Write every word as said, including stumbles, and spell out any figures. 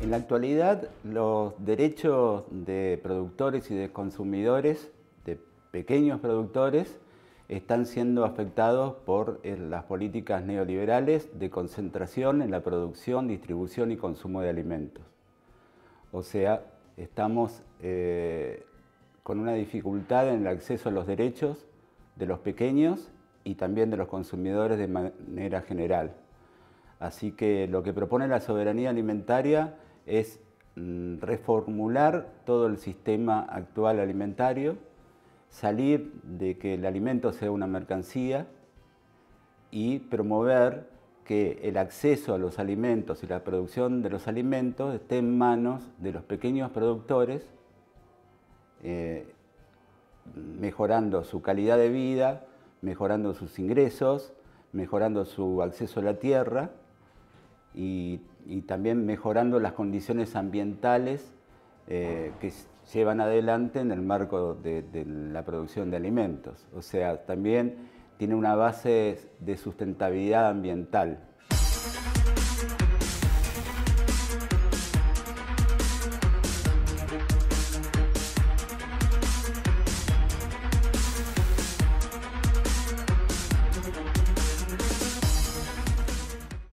En la actualidad, los derechos de productores y de consumidores, de pequeños productores, están siendo afectados por eh, las políticas neoliberales de concentración en la producción, distribución y consumo de alimentos. O sea, estamos eh, con una dificultad en el acceso a los derechos de los pequeños y también de los consumidores de manera general. Así que lo que propone la soberanía alimentaria es mm, reformular todo el sistema actual alimentario, salir de que el alimento sea una mercancía y promover que el acceso a los alimentos y la producción de los alimentos esté en manos de los pequeños productores, eh, mejorando su calidad de vida, mejorando sus ingresos, mejorando su acceso a la tierra y, y también mejorando las condiciones ambientales eh, que llevan adelante en el marco de, de la producción de alimentos. O sea, también tiene una base de sustentabilidad ambiental.